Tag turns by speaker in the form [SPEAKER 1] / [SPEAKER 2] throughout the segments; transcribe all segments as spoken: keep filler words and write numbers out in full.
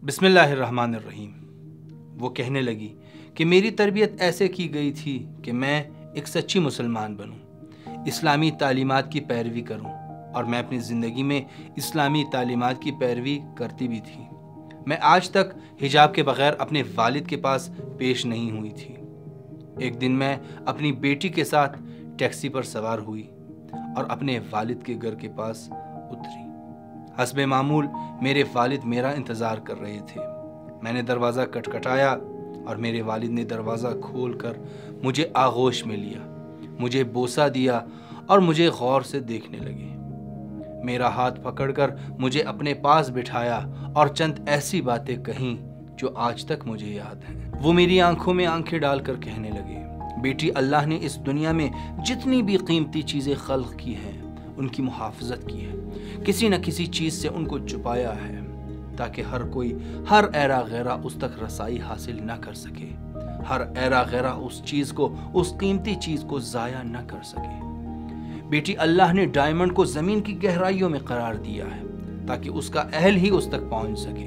[SPEAKER 1] بسم اللہ الرحمن الرحیم۔ وہ کہنے لگی کہ میری تربیت ایسے کی گئی تھی کہ میں ایک سچی مسلمان بنوں، اسلامی تعلیمات کی پیروی کروں، اور میں اپنی زندگی میں اسلامی تعلیمات کی پیروی کرتی بھی تھی۔ میں آج تک حجاب کے بغیر اپنے والد کے پاس پیش نہیں ہوئی تھی۔ ایک دن میں اپنی بیٹی کے ساتھ ٹیکسی پر سوار ہوئی اور اپنے والد کے گھر کے پاس اتری۔ حسب معمول میرے والد میرا انتظار کر رہے تھے۔ میں نے دروازہ کٹکھٹایا اور میرے والد نے دروازہ کھول کر مجھے آغوش میں لیا، مجھے بوسہ دیا اور مجھے غور سے دیکھنے لگے۔ میرا ہاتھ پکڑ کر مجھے اپنے پاس بٹھایا اور چند ایسی باتیں کہیں جو آج تک مجھے یاد ہیں۔ وہ میری آنکھوں میں آنکھیں ڈال کر کہنے لگے، بیٹی، اللہ نے اس دنیا میں جتنی بھی قیمتی چیزیں خلق کی ہیں ان کی محافظت کی ہے، کسی نہ کسی چیز سے ان کو چھپایا ہے تاکہ ہر کوئی ہر ایرا غیرہ اس تک رسائی حاصل نہ کر سکے، ہر ایرا غیرہ اس چیز کو، اس قیمتی چیز کو ضائع نہ کر سکے۔ بیٹی، اللہ نے ڈائمنڈ کو زمین کی گہرائیوں میں قرار دیا ہے تاکہ اس کا اہل ہی اس تک پہنچ سکے۔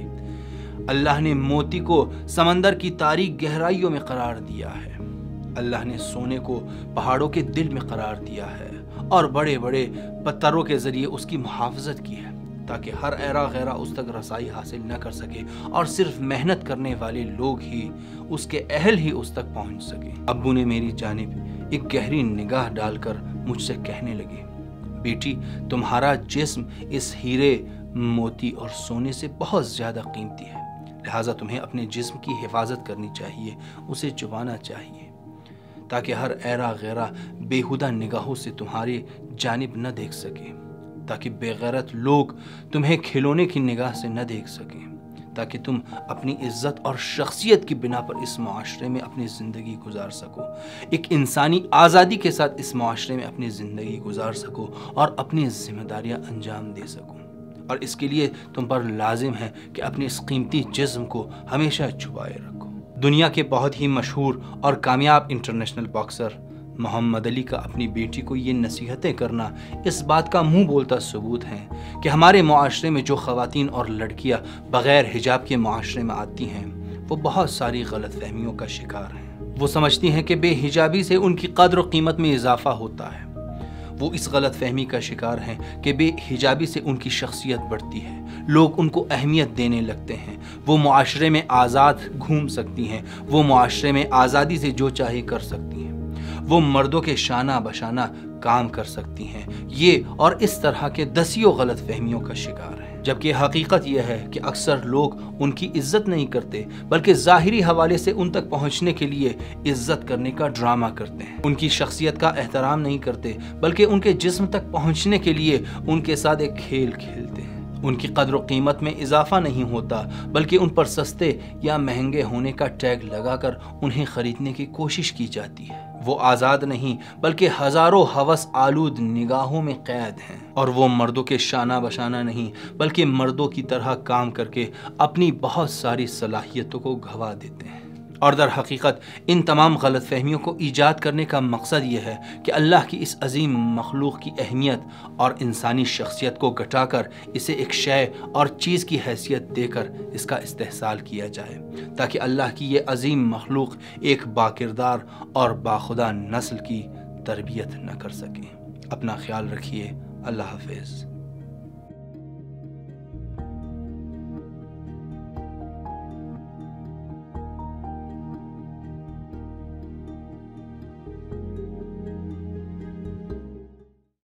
[SPEAKER 1] اللہ نے موتی کو سمندر کی تاریک گہرائیوں میں قرار دیا ہے۔ اللہ نے سونے کو پہاڑوں کے دل میں قرار دیا ہے اور بڑے بڑے پتھروں کے ذریعے اس کی محافظت کی ہے تاکہ ہر ایرا غیرہ اس تک رسائی حاصل نہ کر سکے اور صرف محنت کرنے والے لوگ ہی، اس کے اہل ہی اس تک پہنچ سکے۔ ابو نے میری جانب ایک گہری نگاہ ڈال کر مجھ سے کہنے لگے، بیٹی، تمہارا جسم اس ہیرے، موتی اور سونے سے بہت زیادہ قیمتی ہے، لہٰذا تمہیں اپنے جسم کی حفاظت کرنی چاہیے، اسے چھپانا چاہیے تاکہ ہر ایرا غیرہ بےہودہ نگاہوں سے تمہاری جانب نہ دیکھ سکے، تاکہ بے غیرت لوگ تمہیں کھلونے کی نگاہ سے نہ دیکھ سکیں، تاکہ تم اپنی عزت اور شخصیت کی بنا پر اس معاشرے میں اپنی زندگی گزار سکو، ایک انسانی آزادی کے ساتھ اس معاشرے میں اپنی زندگی گزار سکو اور اپنی ذمہ داریاں انجام دے سکو۔ اور اس کے لیے تم پر لازم ہے کہ اپنے اس قیمتی جسم کو ہمیشہ چھپائے رکھو۔ دنیا کے بہت ہی مشہور اور کامیاب انٹرنیشنل باکسر محمد علی کا اپنی بیٹی کو یہ نصیحتیں کرنا اس بات کا منہ بولتا ثبوت ہے کہ ہمارے معاشرے میں جو خواتین اور لڑکیاں بغیر حجاب کے معاشرے میں آتی ہیں وہ بہت ساری غلط فہمیوں کا شکار ہیں۔ وہ سمجھتی ہیں کہ بے حجابی سے ان کی قدر و قیمت میں اضافہ ہوتا ہے۔ وہ اس غلط فہمی کا شکار ہیں کہ بے حجابی سے ان کی شخصیت بڑھتی ہے، لوگ ان کو اہمیت دینے لگتے ہیں، وہ معاشرے میں آزاد گھوم سکتی ہیں، وہ معاشرے میں آزادی سے جو چاہے کر سکتی ہیں، وہ مردوں کے شانہ بشانہ کام کر سکتی ہیں، یہ اور اس طرح کے دسیوں غلط فہمیوں کا شکار ہیں۔ جبکہ حقیقت یہ ہے کہ اکثر لوگ ان کی عزت نہیں کرتے بلکہ ظاہری حوالے سے ان تک پہنچنے کے لیے عزت کرنے کا ڈرامہ کرتے ہیں، ان کی شخصیت کا احترام نہیں کرتے بلکہ ان کے جسم تک پہنچنے کے لیے ان کے ساتھ ایک کھیل کھیلتے ہیں۔ ان کی قدر و قیمت میں اضافہ نہیں ہوتا بلکہ ان پر سستے یا مہنگے ہونے کا ٹیگ لگا کر انہیں خریدنے کی کوشش کی جاتی ہے۔ وہ آزاد نہیں بلکہ ہزاروں ہوس آلود نگاہوں میں قید ہیں، اور وہ مردوں کے شانہ بشانہ نہیں بلکہ مردوں کی طرح کام کر کے اپنی بہت ساری صلاحیتوں کو گھوا دیتے ہیں۔ اور در حقیقت ان تمام غلط فہمیوں کو ایجاد کرنے کا مقصد یہ ہے کہ اللہ کی اس عظیم مخلوق کی اہمیت اور انسانی شخصیت کو گھٹا کر اسے ایک شے اور چیز کی حیثیت دے کر اس کا استحصال کیا جائے تاکہ اللہ کی یہ عظیم مخلوق ایک باکردار اور باخدا نسل کی تربیت نہ کر سکے۔ اپنا خیال رکھیے۔ اللہ حافظ۔